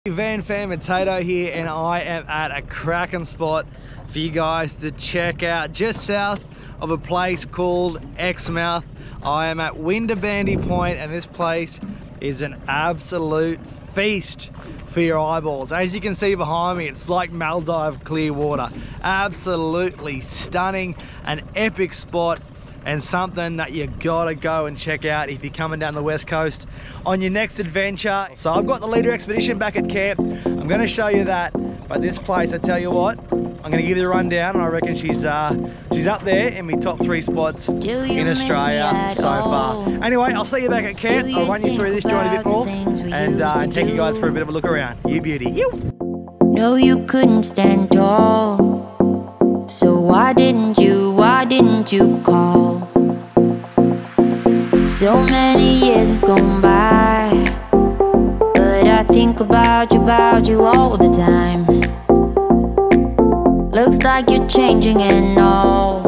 Van Fam, it's Tato here, and I am at a cracking spot for you guys to check out just south of a place called Exmouth. I am at Winderabandi Point, and this place is an absolute feast for your eyeballs. As you can see behind me, it's like Maldive clear water. Absolutely stunning, an epic spot, and something that you gotta go and check out if you're coming down the west coast on your next adventure. So I've got the leader expedition back at camp. I'm gonna show you that, but this place, I tell you what, I'm gonna give you the rundown, and I reckon she's up there in my top 3 spots in Australia so far. Anyway, I'll see you back at camp. I'll run you through this joint a bit more and take you guys for a bit of a look around. You beauty, you. No, you couldn't stand tall. So why didn't you call? So many years has gone by, but I think about you all the time. Looks like you're changing and all,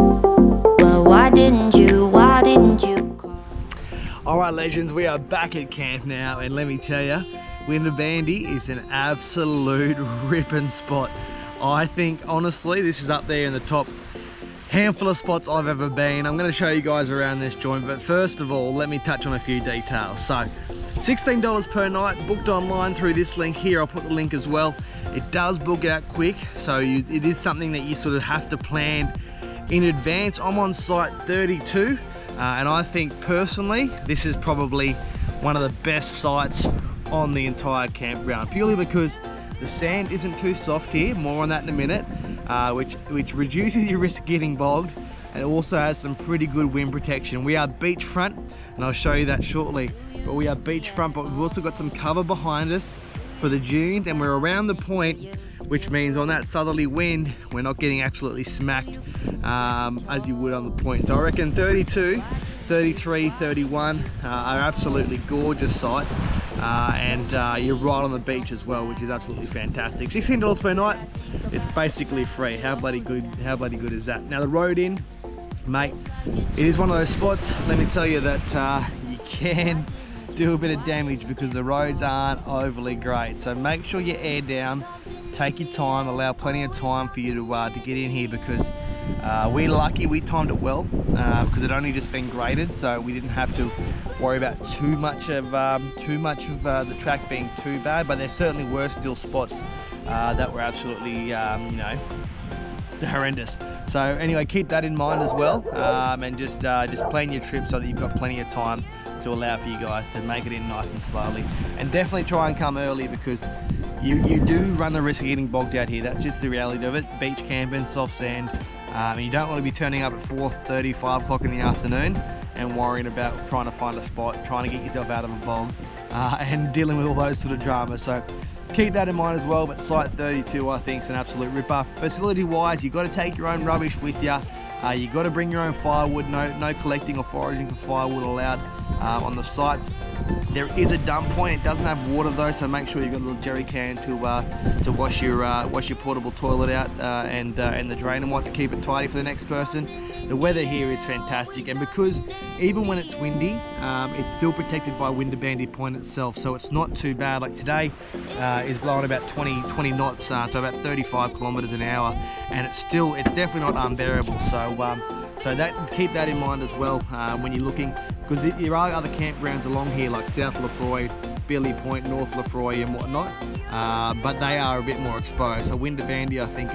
but why didn't you call? Alright legends, we are back at camp now, and let me tell you, Winderabandi is an absolute ripping spot. I think honestly this is up there in the top handful of spots I've ever been. I'm going to show you guys around this joint, but first of all let me touch on a few details. So $16 per night, booked online through this link here. I'll put the link as well. It does book out quick, so it is something that you sort of have to plan in advance. I'm on site 32 and I think personally this is probably one of the best sites on the entire campground, purely because the sand isn't too soft here, more on that in a minute, which reduces your risk of getting bogged, and it also has some pretty good wind protection. We are beachfront, and I'll show you that shortly, but we are beachfront, but we've also got some cover behind us for the dunes, and we're around the point, which means on that southerly wind, we're not getting absolutely smacked as you would on the point. So I reckon 32, 33, 31 are absolutely gorgeous sites. And you're right on the beach as well, which is absolutely fantastic. $16 per night, it's basically free. How bloody good is that? Now the road in, mate, it is one of those spots, let me tell you, that you can do a bit of damage because the roads aren't overly great. So make sure you air down, take your time, allow plenty of time for you to get in here, because we're lucky we timed it well, because it only just been graded, so we didn't have to worry about too much of the track being too bad. But there certainly were still spots that were absolutely you know, horrendous. So anyway, keep that in mind as well, and just plan your trip so that you've got plenty of time to allow for you guys to make it in nice and slowly. And definitely try and come early, because you do run the risk of getting bogged out here. That's just the reality of it. Beach camping, soft sand, and you don't want to be turning up at 4:30, 5 o'clock in the afternoon and worrying about trying to find a spot, trying to get yourself out of a bog, and dealing with all those sort of dramas. So keep that in mind as well. But site 32 I think is an absolute ripper. Facility wise, you've got to take your own rubbish with you. You've got to bring your own firewood. No collecting or foraging for firewood allowed on the sites. There is a dump point. It doesn't have water though, so make sure you've got a little jerry can to wash your portable toilet out, and the drain, and what to keep it tidy for the next person. The weather here is fantastic, and because even when it's windy, it's still protected by Winderabandi Point itself, so it's not too bad. Like today is blowing about 20 knots, so about 35 kilometers an hour, and it's definitely not unbearable. So keep that in mind as well when you're looking, because there are other campgrounds along here like South Lefroy, Billy Point, North Lefroy and whatnot, but they are a bit more exposed. So Winderabandi I think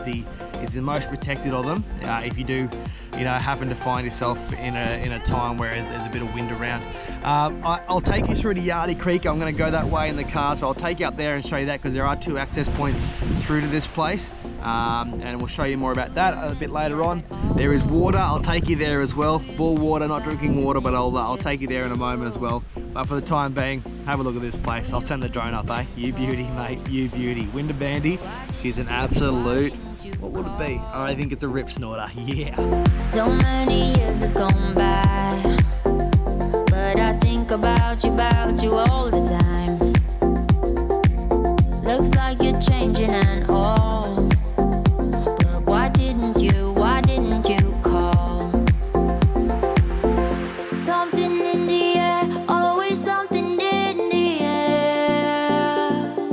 is the most protected of them. If you do, happen to find yourself in a time where there's a bit of wind around. I'll take you through to Yardie Creek. I'm going to go that way in the car, so I'll take you up there and show you that, because there are 2 access points through to this place, and we'll show you more about that a bit later on. There is water. I'll take you there as well. Ball water, not drinking water, but I'll take you there in a moment as well. But for the time being, have a look at this place. I'll send the drone up, eh? You beauty, mate, you beauty. Winderabandi is an absolute, what would it be? I think it's a rip snorter, yeah. So many years has gone by, but I think about you all the time. Looks like you're changing and all, but why didn't you call? Something in the air, always something in the air.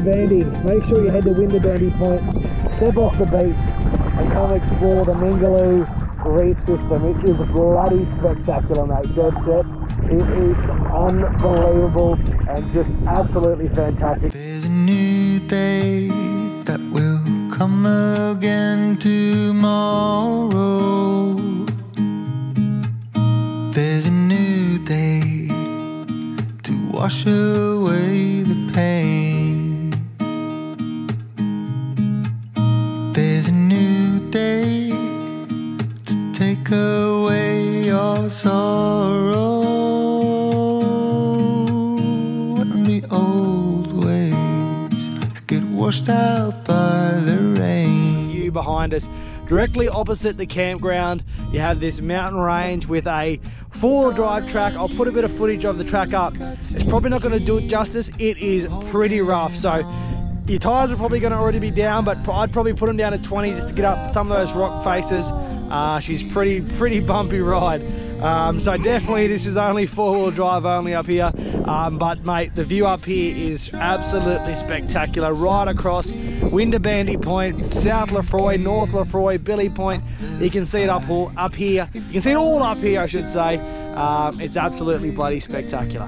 Winderabandi, make sure you head to Winderabandi Point, step off the beach and come explore the Mingaloo reef system. It is bloody spectacular, mate. Dead set. It is unbelievable and just absolutely fantastic. There's a new day that will come again tomorrow. There's a new day to wash away the pain. There's a new day to take away your sorrow. And the old ways get washed out by the rain. You behind us, directly opposite the campground, you have this mountain range with a four-wheel drive track. I'll put a bit of footage of the track up. It's probably not going to do it justice. It is pretty rough, so your tyres are probably going to already be down, but I'd probably put them down to 20 just to get up some of those rock faces. She's pretty bumpy ride. So definitely this is only four-wheel drive only up here, but mate, the view up here is absolutely spectacular. Right across Winderabandi Point, South Lefroy, North Lefroy, Billy Point. You can see it up here. You can see it all up here, I should say. It's absolutely bloody spectacular.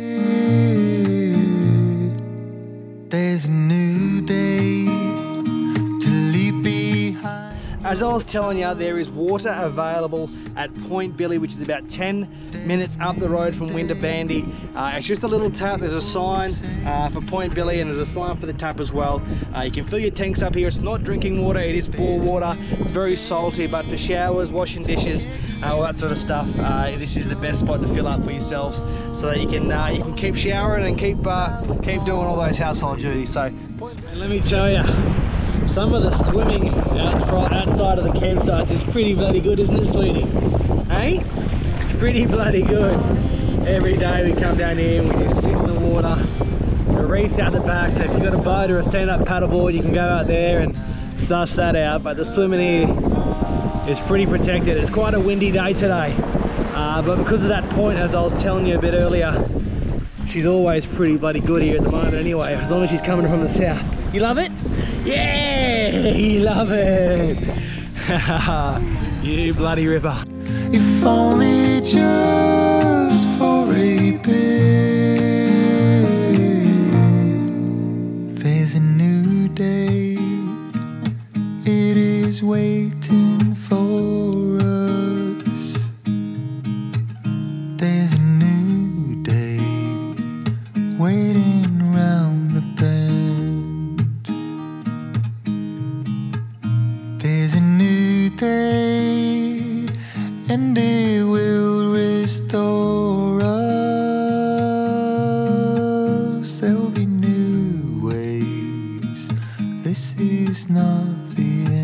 There's a new day to leave behind. As I was telling you, there is water available at Point Billy, which is about 10 minutes up the road from Winderabandi. It's just a little tap. There's a sign for Point Billy and there's a sign for the tap as well. You can fill your tanks up here. It's not drinking water, it is bore water. It's very salty, but for showers, washing dishes, all that sort of stuff, this is the best spot to fill up for yourselves so that you can keep showering and keep doing all those household duties. So let me tell you, some of the swimming outside of the campsites is pretty bloody good, isn't it, sweetie? Hey? It's pretty bloody good. Every day we come down here and we just sit in the water. The reef's out the back, so if you've got a boat or a stand-up paddleboard, you can go out there and suss that out. But the swimming here is pretty protected. It's quite a windy day today. But because of that point, as I was telling you a bit earlier, she's always pretty bloody good here at the moment anyway, as long as she's coming from the south. You love it? Yeah, you love it. You bloody ripper. If only just for a bit. There's a new day. It is waiting for us. There's a new day waiting round the bend. There's a new day, and it will restore us. There'll be new ways. This is not the end.